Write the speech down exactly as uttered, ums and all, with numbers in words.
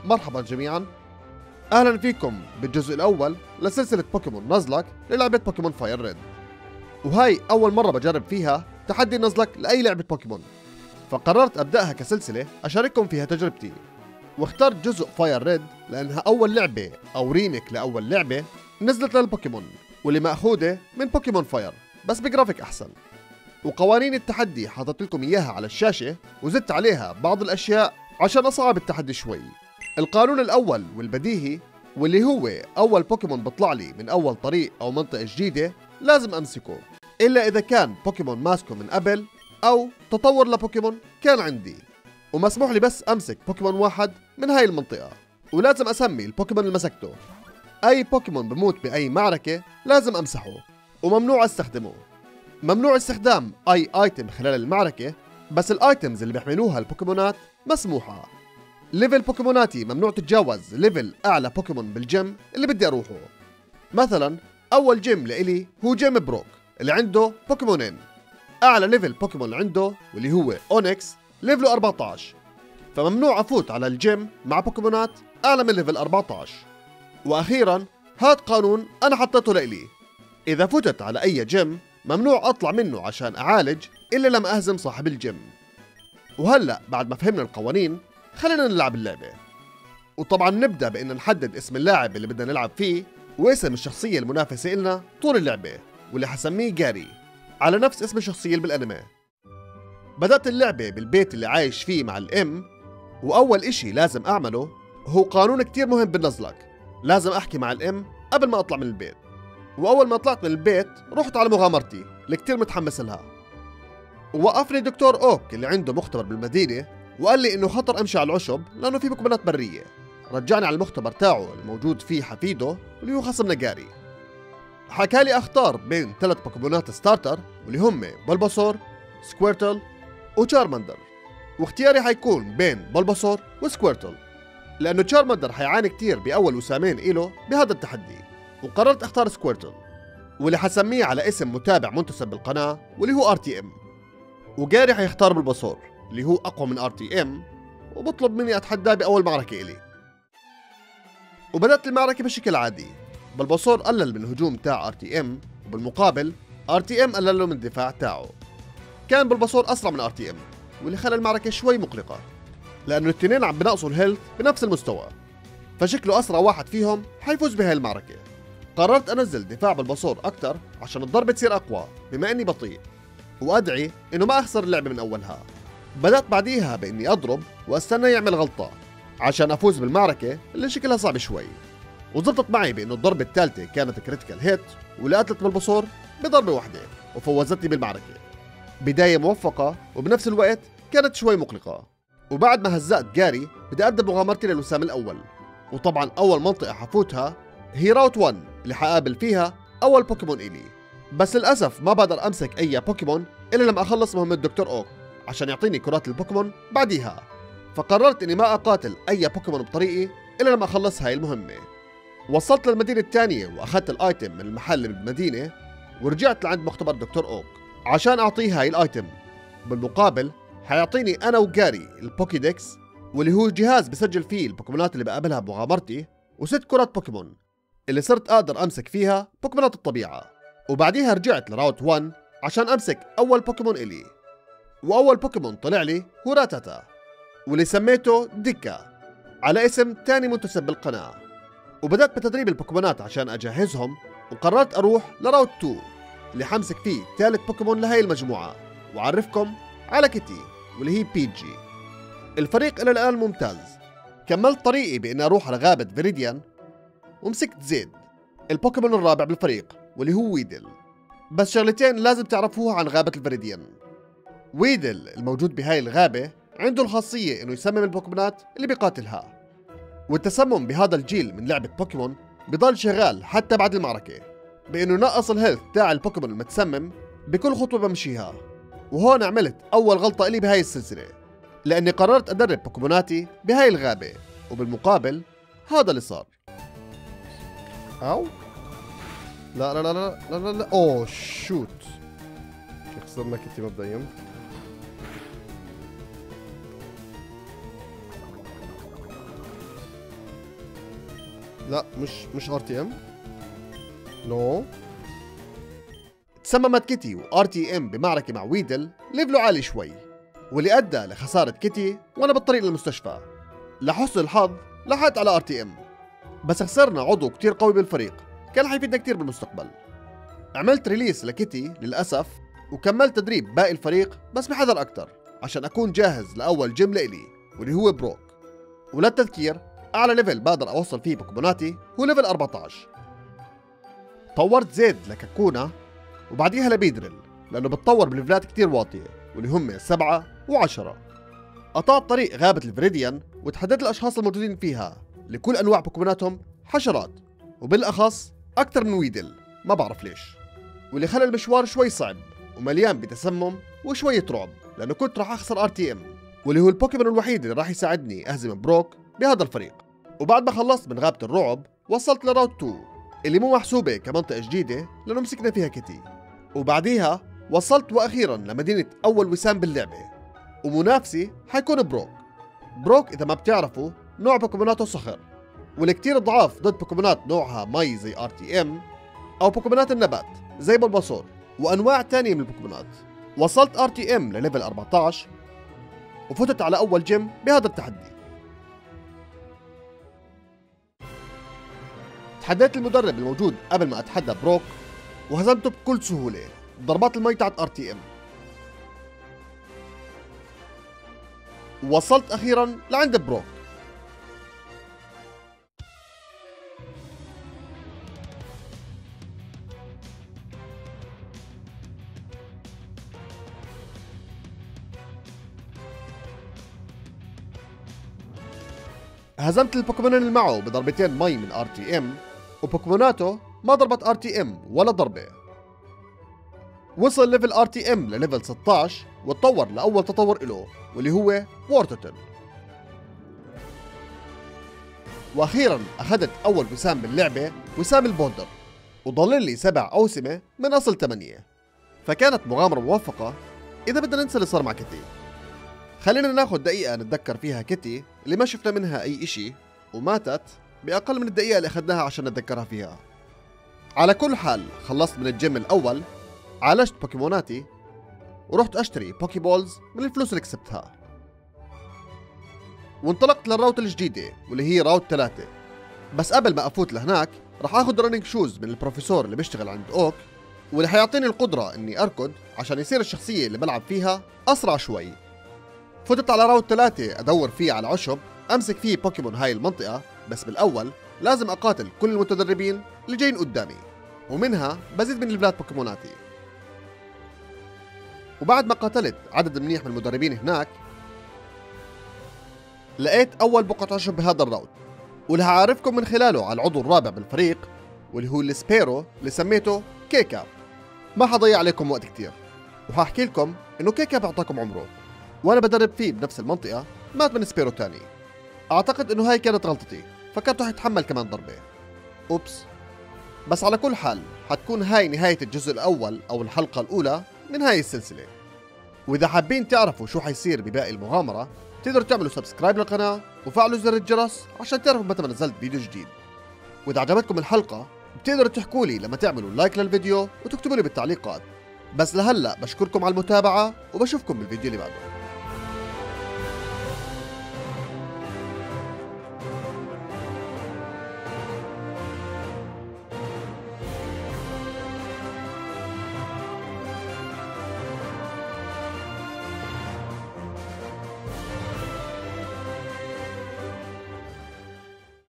مرحبا جميعا، اهلا فيكم بالجزء الاول لسلسلة بوكيمون نازلك للعبة بوكيمون فاير ريد. وهاي اول مرة بجرب فيها تحدي نازلك لاي لعبة بوكيمون، فقررت ابدأها كسلسلة اشارككم فيها تجربتي. واخترت جزء فاير ريد لانها اول لعبة او ريميك لاول لعبة نزلت للبوكيمون، واللي مأخوذة من بوكيمون فاير بس بجرافيك احسن. وقوانين التحدي حاطط لكم اياها على الشاشة، وزدت عليها بعض الاشياء عشان اصعب التحدي شوي. القانون الاول والبديهي، واللي هو اول بوكيمون بطلع لي من اول طريق او منطقة جديدة لازم امسكه، الا اذا كان بوكيمون ماسكه من قبل او تطور لبوكيمون كان عندي. ومسموح لي بس امسك بوكيمون واحد من هاي المنطقة، ولازم اسمي البوكيمون اللي مسكته. اي بوكيمون بموت باي معركة لازم امسحه، وممنوع استخدمه. ممنوع استخدام اي ايتم خلال المعركة، بس الايتمز اللي بيحملوها البوكيمونات مسموحة. ليفل بوكيموناتي ممنوع تتجاوز ليفل اعلى بوكيمون بالجيم اللي بدي اروحه. مثلا اول جيم لإلي هو جيم بروك اللي عنده بوكيمونين. اعلى ليفل بوكيمون عنده واللي هو اونكس ليفله أربعة عشر، فممنوع افوت على الجيم مع بوكيمونات اعلى من ليفل أربعة عشر. واخيرا هاد قانون انا حطيته لإلي، اذا فتت على اي جيم ممنوع اطلع منه عشان اعالج الا لما اهزم صاحب الجيم. وهلا بعد ما فهمنا القوانين خلينا نلعب اللعبة. وطبعا نبدأ بأن نحدد اسم اللاعب اللي بدنا نلعب فيه، واسم الشخصية المنافسة إلنا طول اللعبة، واللي حسميه جاري على نفس اسم الشخصية اللي بالأنمي. بدأت اللعبة بالبيت اللي عايش فيه مع الأم، وأول إشي لازم أعمله هو قانون كتير مهم بالنزلك، لازم أحكي مع الأم قبل ما أطلع من البيت. وأول ما طلعت من البيت رحت على مغامرتي اللي كتير متحمس لها. ووقفني دكتور أوك اللي عنده مختبر بالمدينة، وقال لي انه خطر امشي على العشب لانه في بوكيمونات بريه. رجعني على المختبر تاعه الموجود فيه حفيده اللي هو خصمنا جاري. حكى لي اختار بين ثلاث بوكيمونات ستارتر واللي هم بلباسور، سكويرتل، وتشارماندر. واختياري حيكون بين بلباسور وسكويرتل، لانه تشارماندر حيعاني كتير باول وسامين إله بهذا التحدي. وقررت اختار سكويرتل، واللي حسميه على اسم متابع منتسب بالقناه واللي هو ار تي ام. وجاري حيختار بلباسور اللي هو أقوى من ار تي ام، وبطلب مني أتحداه بأول معركة إلي. وبدأت المعركة بشكل عادي. بلباسور قلل من الهجوم تاع ار تي ام، وبالمقابل ار تي ام قلل له من الدفاع تاعه. كان بلباسور أسرع من ار تي ام، واللي خلى المعركة شوي مقلقة، لأنه الاثنين عم بنقصوا الهيلث بنفس المستوى، فشكله أسرع واحد فيهم حيفوز بهاي المعركة. قررت أنزل دفاع بلباسور أكتر عشان الضربة تصير أقوى بما إني بطيء، وأدعي إنه ما أخسر اللعبة من أولها. بدأت بعديها بإني أضرب وأستنى يعمل غلطة عشان أفوز بالمعركة اللي شكلها صعب شوي. وزبطت معي بإنه الضربة الثالثة كانت كريتيكال هيت، واللي قتلت بلباسور بضربة واحدة وفوزتني بالمعركة. بداية موفقة وبنفس الوقت كانت شوي مقلقة. وبعد ما هزأت جاري بدي أقدم مغامرتي للوسام الأول. وطبعا أول منطقة حفوتها هي راوت واحد اللي حقابل فيها أول بوكيمون إلي. بس للأسف ما بقدر أمسك أي بوكيمون إلا لما أخلص مهمة دكتور أوك عشان يعطيني كرات البوكيمون بعديها. فقررت اني ما اقاتل اي بوكيمون بطريقي الا لما اخلص هاي المهمة. وصلت للمدينة الثانية واخذت الايتم من المحل بالمدينة، ورجعت لعند مختبر دكتور اوك عشان اعطيه هاي الايتم. بالمقابل حيعطيني انا وجاري البوكيدكس، واللي هو جهاز بسجل فيه البوكيمونات اللي بقابلها بمغامرتي، وست كرات بوكيمون اللي صرت اقدر امسك فيها بوكيمونات الطبيعة. وبعديها رجعت لراوت واحد عشان امسك اول بوكيمون الي. وأول بوكيمون طلع لي هو راتاتا، واللي سميته ديكا على اسم تاني منتسب بالقناة. وبدأت بتدريب البوكيمونات عشان أجهزهم، وقررت أروح لراوت اثنين اللي حمسك فيه ثالث بوكيمون لهي المجموعة، وأعرفكم على كيتي واللي هي بيجي. الفريق إلى الآن ممتاز. كملت طريقي بإني أروح على غابة فيريديان، ومسكت زيد البوكيمون الرابع بالفريق واللي هو ويدل. بس شغلتين لازم تعرفوها عن غابة الفيريديان. ويدل الموجود بهاي الغابة عنده الخاصية انه يسمم البوكيمونات اللي بيقاتلها، والتسمم بهذا الجيل من لعبة بوكيمون بضل شغال حتى بعد المعركة، بانه ينقص الهيلث تاع البوكيمون المتسمم بكل خطوة بمشيها. وهون عملت اول غلطة الي بهاي السلسلة، لاني قررت ادرب بوكيموناتي بهاي الغابة، وبالمقابل هذا اللي صار. او لا لا لا لا لا لا, لا. اوه شوت، خسرنا كتي مبدئيا. لا مش مش ار تي ام. نو. تسممت كيتي وار تي ام بمعركة مع ويدل ليفله عالي شوي، واللي ادى لخسارة كيتي وانا بالطريق للمستشفى. لحسن الحظ لحقت على ار تي ام، بس خسرنا عضو كتير قوي بالفريق كان حيفيدنا كتير بالمستقبل. عملت ريليس لكيتي للأسف، وكملت تدريب باقي الفريق بس بحذر أكتر عشان أكون جاهز لأول جيم لإلي واللي هو بروك. وللتذكير أعلى ليفل بقدر أوصل فيه بوكيموناتي هو ليفل أربعة عشر. طورت زيد لكاكونا وبعديها لبيدرل لأنه بتطور بليفلات كتير واطية واللي هم سبعة وعشرة. قطعت طريق غابة الفريديان وتحددت الأشخاص الموجودين فيها لكل أنواع بوكيموناتهم حشرات، وبالأخص أكتر من ويدل ما بعرف ليش، واللي خلى المشوار شوي صعب ومليان بتسمم وشوية رعب لأنه كنت راح أخسر ار تي ام، واللي هو البوكيمون الوحيد اللي راح يساعدني أهزم بروك بهذا الفريق. وبعد ما خلصت من غابة الرعب وصلت لراوت اثنين اللي مو محسوبة كمنطقة جديدة لأنه مسكنا فيها كيتي، وبعديها وصلت وأخيرا لمدينة أول وسام باللعبة، ومنافسي حيكون بروك. بروك إذا ما بتعرفوا نوع بوكيموناته صخر، واللي كتير ضعاف ضد بوكيمونات نوعها مي زي ار تي ام أو بوكيمونات النبات زي بلباسور وأنواع تانية من البوكيمونات. وصلت ار تي ام لليفل أربعة عشر وفتت على أول جيم بهذا التحدي. تحديت المدرب الموجود قبل ما أتحدى بروك وهزمته بكل سهولة بضربات المي تاعت ار تي ام. ووصلت أخيرا لعند بروك. هزمت البوكيمون اللي معه بضربتين مي من ار تي ام، وبوكيموناته ما ضربت ار تي ام ولا ضربة. وصل ليفل ار تي ام لليفل ستة عشر وتطور لأول تطور إله واللي هو وورتوتل. وأخيرا أخذت أول وسام باللعبة، وسام البولدر، وضل لي سبع أوسمة من أصل ثمانية، فكانت مغامرة موفقة إذا بدنا ننسى اللي صار مع كيتي. خلينا ناخد دقيقة نتذكر فيها كيتي اللي ما شفنا منها أي إشي وماتت بأقل من الدقيقة اللي أخذناها عشان نتذكرها فيها. على كل حال خلصت من الجيم الأول، عالجت بوكيموناتي ورحت أشتري بوكي بولز من الفلوس اللي كسبتها، وانطلقت للراوت الجديدة واللي هي راوت ثلاثة. بس قبل ما أفوت لهناك راح أخذ رننج شوز من البروفيسور اللي بيشتغل عند أوك، واللي حيعطيني القدرة إني أركض عشان يصير الشخصية اللي بلعب فيها أسرع شوي. فتت على راوت ثلاثة أدور فيه على عشب أمسك فيه بوكيمون هاي المنطقة، بس بالأول لازم أقاتل كل المتدربين اللي جايين قدامي، ومنها بزيد من ليفلات بوكيموناتي. وبعد ما قاتلت عدد منيح من المدربين هناك، لقيت أول بقعة عشب بهذا الراوت، واللي هعرفكم من خلاله على العضو الرابع بالفريق واللي هو السبيرو اللي سميته كيكاب. ما حضيع عليكم وقت كتير وحاحكي لكم إنه كيكاب أعطاكم عمره، وأنا بدرب فيه بنفس المنطقة مات من سبيرو تاني. أعتقد إنه هاي كانت غلطتي، فكرت رح يتحمل كمان ضربة. أوبس. بس على كل حال حتكون هاي نهاية الجزء الأول أو الحلقة الأولى من هاي السلسلة، وإذا حابين تعرفوا شو حيصير بباقي المغامرة تقدروا تعملوا سبسكرايب للقناة وفعلوا زر الجرس عشان تعرفوا متى ما نزلت فيديو جديد. وإذا عجبتكم الحلقة بتقدروا تحكوا لي لما تعملوا لايك للفيديو وتكتبوا لي بالتعليقات. بس لهلا بشكركم على المتابعة وبشوفكم بالفيديو اللي بعده.